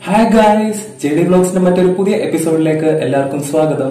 Hi guys, Jdvlogs മറ്റൊരു പുതിയ എപ്പിസോഡിലേക്ക് എല്ലാവർക്കും സ്വാഗതം.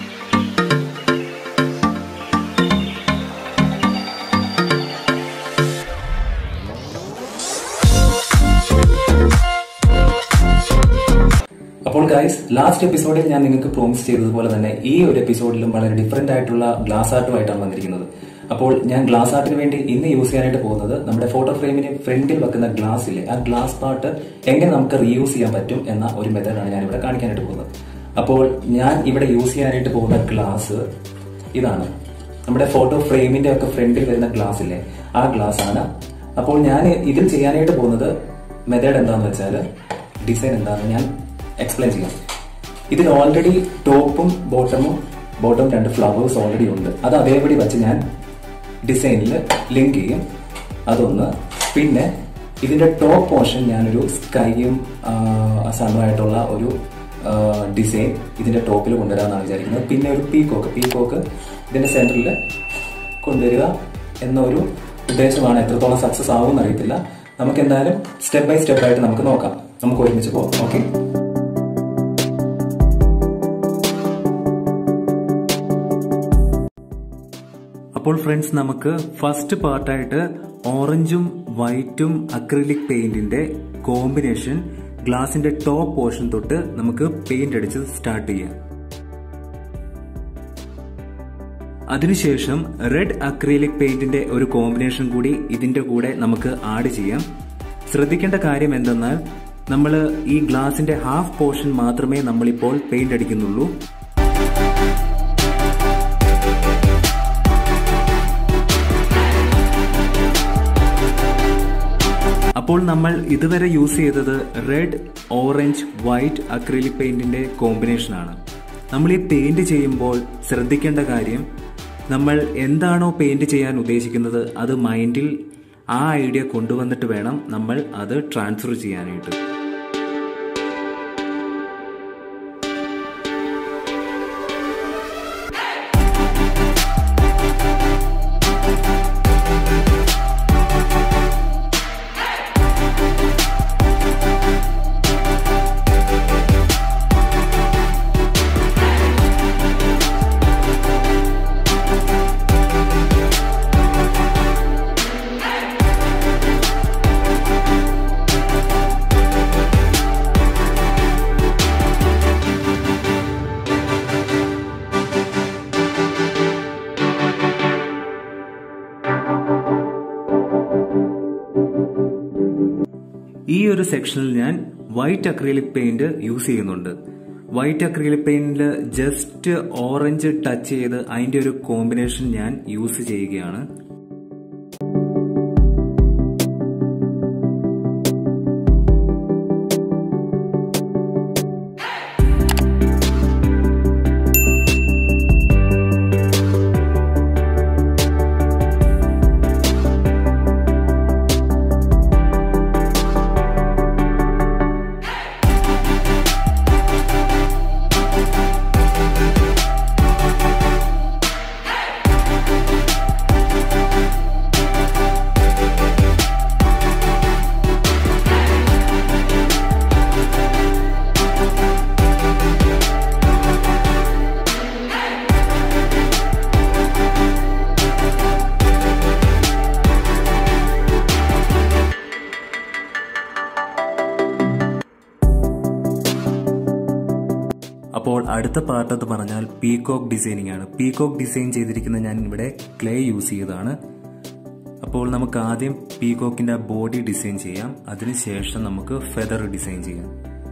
അപ്പോൾ ഗൈസ്, ലാസ്റ്റ് എപ്പിസോഡിൽ ഞാൻ നിങ്ങൾക്ക് പ്രോമിസ് ചെയ്തതുപോലെ തന്നെ ഈ ഒരു എപ്പിസോഡിലും വളരെ ഡിഫറെന്റ് ആയിട്ടുള്ള ഗ്ലാസ് ആർട്ടുമായിട്ടാണ് വന്നിരിക്കുന്നത്. അപ്പോൾ ഞാൻ ഗ്ലാസ് ആർട്ടിന് വേണ്ടി ഇന്ന് യൂസ് ചെയ്യാനായിട്ട് പോകുന്നത് നമ്മുടെ ഫോട്ടോ ഫ്രെയിമിന് ഫ്രണ്ടിൽ വെക്കുന്ന ഗ്ലാസ്സിലെ ആ ഗ്ലാസ് പാർട്ട് എങ്ങനെ നമുക്ക് റീയൂസ് ചെയ്യാൻ പറ്റും എന്ന ഒരു മെത്തേഡാണ് ഞാൻ ഇവിടെ കാണിക്കാനായിട്ട് പോകുന്നത്. അപ്പോൾ ഞാൻ ഇവിടെ യൂസ് ചെയ്യാനായിട്ട് പോകുന്ന ഗ്ലാസ് ഇതാണ്. നമ്മുടെ ഫോട്ടോ ഫ്രെയിമിന്റെ ഒക്കെ ഫ്രണ്ടിൽ വരുന്ന ഗ്ലാസ് ഇല്ലേ, ആ ഗ്ലാസ് ആണ്. അപ്പോൾ ഞാൻ ഇതിൽ ചെയ്യാനായിട്ട് പോകുന്നത് മെത്തേഡ് എന്താണെന്ന് വെച്ചാൽ, ഡിസൈൻ എന്താണെന്ന് ഞാൻ എക്സ്പ്ലെയിൻ ചെയ്യാം. ഇതിൽ ഓൾറെഡി ടോപ്പും ബോട്ടം രണ്ട് ഫ്ലവേഴ്സ് ഓൾറെഡി ഉണ്ട്. അത് അതേപടി വെച്ച് ഞാൻ ഡിസൈനിൽ ലിങ്ക് ചെയ്യും. അതൊന്ന്. പിന്നെ ഇതിന്റെ ടോപ്പ് പോർഷൻ ഞാനൊരു സ്കൈയും സണ്ണുമായിട്ടുള്ള ഒരു ഡിസൈൻ ഇതിന്റെ ടോപ്പിൽ കൊണ്ടുവരാമെന്നാണ് വിചാരിക്കുന്നത്. പിന്നെ ഒരു പീക്കോക്ക് ഇതിന്റെ സെന്ററിൽ കൊണ്ടുവരിക എന്നൊരു ഉദ്ദേശമാണ്. എത്രത്തോളം സക്സസ് ആവുമെന്ന് അറിയത്തില്ല. നമുക്ക് എന്തായാലും സ്റ്റെപ്പ് ബൈ സ്റ്റെപ്പ് ആയിട്ട് നമുക്ക് നോക്കാം. നമുക്ക് ഒരുമിച്ച് പോകാം. ഓക്കെ. അപ്പോൾ ഫ്രണ്ട്സ്, നമുക്ക് ഫസ്റ്റ് പാർട്ടായിട്ട് ഓറഞ്ചും വൈറ്റും അക്രിലിക് പെയിന്റിന്റെ കോമ്പിനേഷൻ ഗ്ലാസിന്റെ ടോപ്പ് പോർഷൻ തൊട്ട് നമുക്ക് പെയിന്റ് അടിച്ച് സ്റ്റാർട്ട് ചെയ്യാം. അതിനുശേഷം റെഡ് അക്രിലിക് പെയിന്റിന്റെ ഒരു കോമ്പിനേഷൻ കൂടി ഇതിന്റെ കൂടെ നമുക്ക് ആഡ് ചെയ്യാം. ശ്രദ്ധിക്കേണ്ട കാര്യം എന്തെന്നാൽ, നമ്മൾ ഈ ഗ്ലാസിന്റെ ഹാഫ് പോർഷൻ മാത്രമേ നമ്മളിപ്പോൾ പെയിന്റ് അടിക്കുന്നുള്ളൂ. അപ്പോൾ നമ്മൾ ഇതുവരെ യൂസ് ചെയ്തത് റെഡ്, ഓറഞ്ച്, വൈറ്റ് അക്രിലിക് പെയിന്റിന്റെ കോമ്പിനേഷൻ ആണ്. നമ്മൾ ഈ പെയിന്റ് ചെയ്യുമ്പോൾ ശ്രദ്ധിക്കേണ്ട കാര്യം, നമ്മൾ എന്താണോ പെയിന്റ് ചെയ്യാൻ ഉദ്ദേശിക്കുന്നത് അത് മൈൻഡിൽ ആ ഐഡിയ കൊണ്ടുവന്നിട്ട് വേണം നമ്മൾ അത് ട്രാൻസ്ഫർ ചെയ്യാനായിട്ട്. ഈ ഒരു സെക്ഷനിൽ ഞാൻ വൈറ്റ് അക്രിലിക് പെയിന്റ് യൂസ് ചെയ്യുന്നുണ്ട്. വൈറ്റ് അക്രിലിക് പെയിന്റിൽ ജസ്റ്റ് ഓറഞ്ച് ടച്ച് ചെയ്ത് അതിന്റെ ഒരു കോമ്പിനേഷൻ ഞാൻ യൂസ് ചെയ്യുകയാണ്. അപ്പോൾ അടുത്ത പാർട്ട് എന്ന് പറഞ്ഞാൽ പീകോക്ക് ഡിസൈനിങ് ആണ്. പീകോക്ക് ഡിസൈൻ ചെയ്തിരിക്കുന്ന ഞാൻ ഇവിടെ ക്ലേ യൂസ് ചെയ്തതാണ്. അപ്പോൾ നമുക്ക് ആദ്യം പീകോക്കിന്റെ ബോഡി ഡിസൈൻ ചെയ്യാം. അതിനുശേഷം നമുക്ക് ഫെദർ ഡിസൈൻ ചെയ്യാം.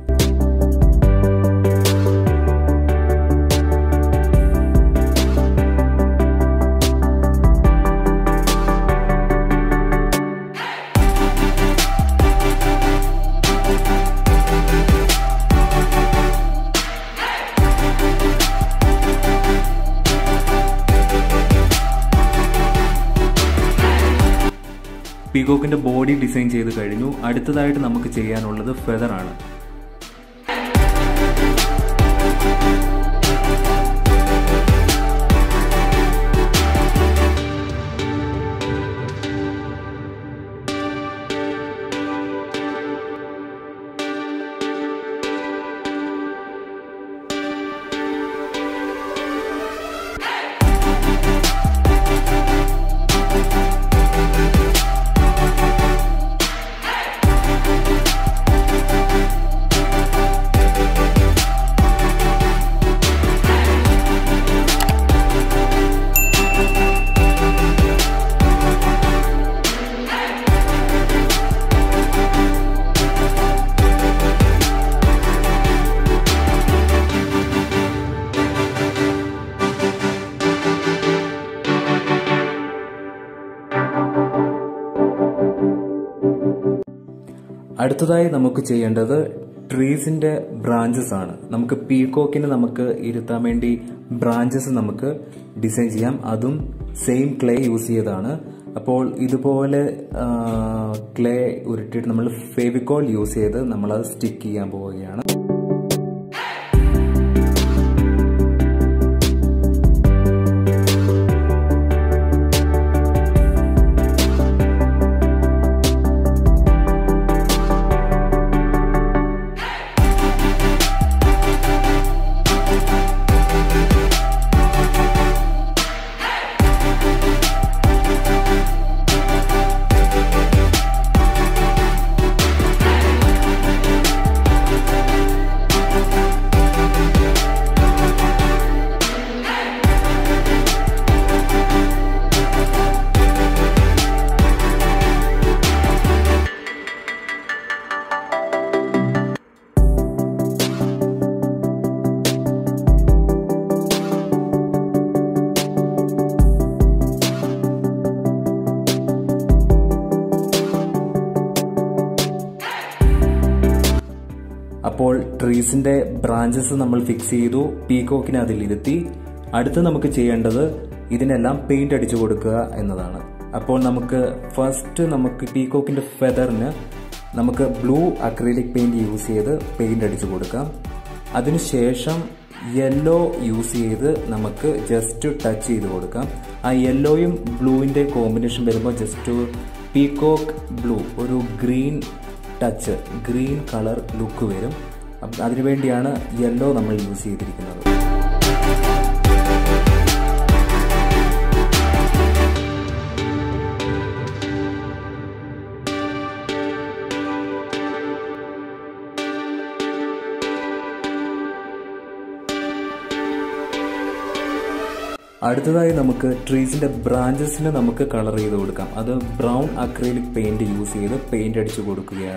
പീകോക്കിന്റെ ബോഡി ഡിസൈൻ ചെയ്ത് കഴിഞ്ഞു. അടുത്തതായിട്ട് നമുക്ക് ചെയ്യാനുള്ളത് ഫെദർ ആണ്. അടുത്തതായി നമുക്ക് ചെയ്യേണ്ടത് ട്രീസിന്റെ ബ്രാഞ്ചസ് ആണ്. നമുക്ക് പീകോക്കിന് നമുക്ക് ഇരുത്താൻ വേണ്ടി ബ്രാഞ്ചസ് നമുക്ക് ഡിസൈൻ ചെയ്യാം. അതും സെയിം ക്ലേ യൂസ് ചെയ്താണ്. അപ്പോൾ ഇതുപോലെ ക്ലേ ഉരുട്ടിയിട്ട് നമ്മൾ ഫെവിക്കോൾ യൂസ് ചെയ്ത് നമ്മളത് സ്റ്റിക്ക് ചെയ്യാൻ പോവുകയാണ്. അപ്പോൾ ട്രീസിന്റെ ബ്രാഞ്ചസ് നമ്മൾ ഫിക്സ് ചെയ്തു, പീകോക്കിനെ അതിലിരുത്തി. അടുത്ത് നമുക്ക് ചെയ്യേണ്ടത് ഇതിനെല്ലാം പെയിന്റ് അടിച്ചു കൊടുക്കുക എന്നതാണ്. അപ്പോൾ നമുക്ക് ഫസ്റ്റ് നമുക്ക് പീകോക്കിന്റെ ഫെദറിന് നമുക്ക് ബ്ലൂ അക്രിലിക് പെയിന്റ് യൂസ് ചെയ്ത് പെയിന്റ് അടിച്ചു കൊടുക്കാം. അതിനുശേഷം യെല്ലോ യൂസ് ചെയ്ത് നമുക്ക് ജസ്റ്റ് ടച്ച് ചെയ്ത് കൊടുക്കാം. ആ യെല്ലോയും ബ്ലൂവിന്റെ കോമ്പിനേഷൻ വരുമ്പോൾ ജസ്റ്റ് പീകോക്ക് ബ്ലൂ ഒരു green touch, green colour look വരും. അതിനുവേണ്ടിയാണ് യെല്ലോ നമ്മൾ യൂസ് ചെയ്തിരിക്കുന്നത്. അടുത്തതായി നമുക്ക് ട്രീസിന്റെ ബ്രാഞ്ചസിന് നമുക്ക് കളർ ചെയ്ത് കൊടുക്കാം. അത് ബ്രൗൺ അക്രിലിക് പെയിന്റ് യൂസ് ചെയ്ത് പെയിന്റ് അടിച്ചു കൊടുക്കുകയാണ്.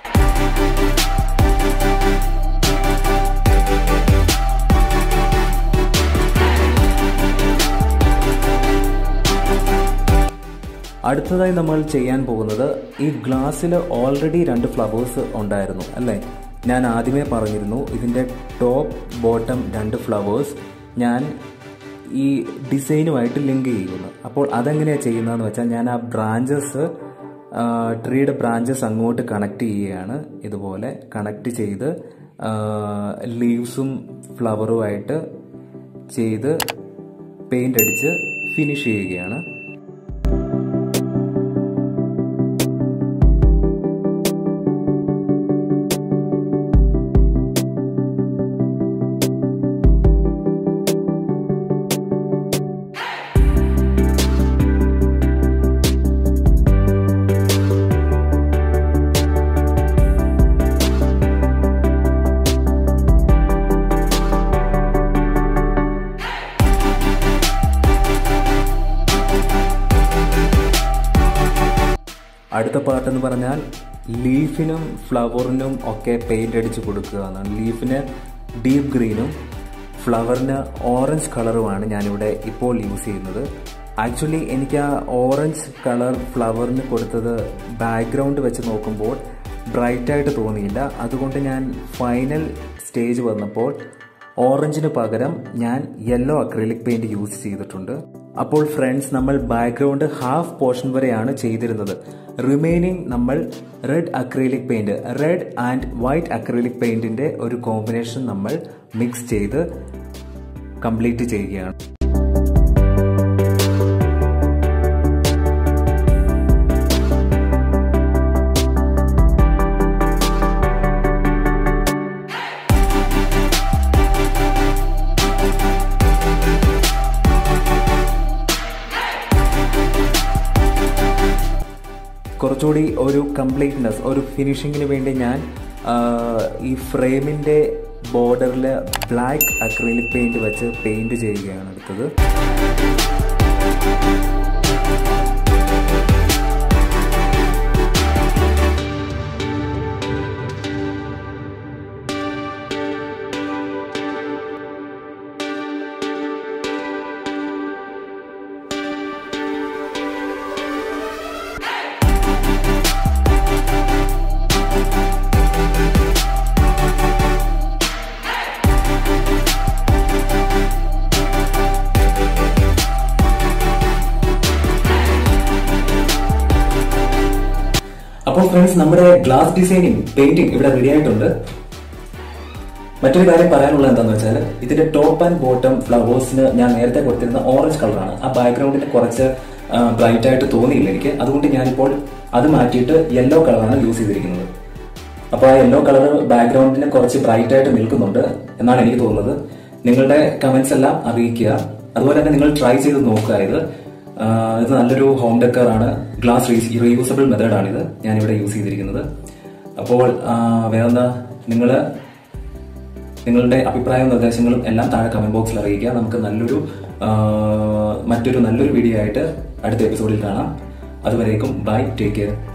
അടുത്തതായി നമ്മൾ ചെയ്യാൻ പോകുന്നത്, ഈ ഗ്ലാസ്സിൽ ഓൾറെഡി 2 ഫ്ലവേഴ്സ് ഉണ്ടായിരുന്നു അല്ലേ? ഞാൻ ആദ്യമേ പറഞ്ഞിരുന്നു ഇതിന്റെ ടോപ്പ് ബോട്ടം 2 ഫ്ലവേഴ്സ് ഞാൻ ഈ ഡിസൈനുമായിട്ട് ലിങ്ക് ചെയ്യുന്നു. അപ്പോൾ അതെങ്ങനെയാണ് ചെയ്യുന്നതെന്ന് വെച്ചാൽ, ഞാൻ ആ ബ്രാഞ്ചസ് ട്രീയുടെ ബ്രാഞ്ചസ് അങ്ങോട്ട് കണക്ട് ചെയ്യുകയാണ്. ഇതുപോലെ കണക്ട് ചെയ്ത് ലീവ്സും ഫ്ലവറുമായിട്ട് ചെയ്ത് പെയിന്റ് അടിച്ച് ഫിനിഷ് ചെയ്യുകയാണ്. അടുത്ത പാർട്ട് എന്ന് പറഞ്ഞാൽ ലീഫിനും ഫ്ലവറിനും ഒക്കെ പെയിന്റ് അടിച്ച് കൊടുക്കുക എന്നാണ്. ലീഫിന് ഡീപ്പ് ഗ്രീനും ഫ്ലവറിന് ഓറഞ്ച് കളറുമാണ് ഞാനിവിടെ ഇപ്പോൾ യൂസ് ചെയ്യുന്നത്. ആക്ച്വലി എനിക്ക് ആ ഓറഞ്ച് കളർ ഫ്ലവറിന് കൊടുത്തത് ബാക്ക്ഗ്രൗണ്ട് വെച്ച് നോക്കുമ്പോൾ ബ്രൈറ്റായിട്ട് തോന്നിയില്ല. അതുകൊണ്ട് ഞാൻ ഫൈനൽ സ്റ്റേജ് വന്നപ്പോൾ ഓറഞ്ചിന് പകരം ഞാൻ യെല്ലോ അക്രിലിക് പെയിന്റ് യൂസ് ചെയ്തിട്ടുണ്ട്. അപ്പോൾ ഫ്രണ്ട്സ്, നമ്മൾ ബാക്ക്ഗ്രൗണ്ട് ഹാഫ് പോർഷൻ വരെയാണ് ചെയ്തിരുന്നത്. റിമൈനിങ് നമ്മൾ red acrylic paint, red and white acrylic പെയിന്റിന്റെ ഒരു കോമ്പിനേഷൻ നമ്മൾ മിക്സ് ചെയ്ത് കംപ്ലീറ്റ് ചെയ്യുകയാണ്. കുറച്ചുകൂടി ഒരു കംപ്ലീറ്റ്നെസ്, ഒരു ഫിനിഷിങ്ങിന് വേണ്ടി ഞാൻ ഈ ഫ്രെയിമിന്റെ ബോർഡറിൽ ബ്ലാക്ക് അക്രിലിക് പെയിന്റ് വെച്ച് പെയിന്റ് ചെയ്യുകയാണ് അടുത്തത്. അപ്പോൾ ഫ്രണ്ട്സ്, നമ്മുടെ ഗ്ലാസ് ഡിസൈനിങ് പെയിന്റിംഗ് ഇവിടെ റെഡി ആയിട്ടുണ്ട്. മറ്റൊരു കാര്യം പറയാനുള്ളത് എന്താണെന്ന് വെച്ചാൽ, ഇതിന്റെ ടോപ്പ് ആൻഡ് ബോട്ടം ഫ്ലവേഴ്സിന് ഞാൻ നേരത്തെ കൊടുത്തിരുന്ന ഓറഞ്ച് കളറാണ്. ആ ബാക്ക്ഗ്രൗണ്ടിന് കുറച്ച് ബ്രൈറ്റ് ആയിട്ട് തോന്നിയില്ല എനിക്ക്. അതുകൊണ്ട് ഞാനിപ്പോൾ അത് മാറ്റിയിട്ട് യെല്ലോ കളറാണ് യൂസ് ചെയ്തിരിക്കുന്നത്. അപ്പോൾ ആ യെല്ലോ കളർ ബാക്ക്ഗ്രൗണ്ടിന് കുറച്ച് ബ്രൈറ്റ് ആയിട്ട് നിൽക്കുന്നുണ്ട് എന്നാണ് എനിക്ക് തോന്നുന്നത്. നിങ്ങളുടെ കമന്റ്സ് എല്ലാം അറിയിക്കുക. അതുപോലെ തന്നെ നിങ്ങൾ ട്രൈ ചെയ്ത് നോക്കുക. ഇത് നല്ലൊരു ഹോം ഡെക്കർ ആണ്. ഗ്ലാസ് റീയൂസബിൾ മെത്തേഡാണിത് ഞാനിവിടെ യൂസ് ചെയ്തിരിക്കുന്നത്. അപ്പോൾ വേറെന്താ, നിങ്ങളുടെ അഭിപ്രായവും നിർദ്ദേശങ്ങളും എല്ലാം താഴെ കമന്റ് ബോക്സിൽ അറിയിക്കുക. നമുക്ക് മറ്റൊരു നല്ലൊരു വീഡിയോ ആയിട്ട് അടുത്ത എപ്പിസോഡിൽ കാണാം. അതുവരേക്കും ബൈ, ടേക്ക് കെയർ.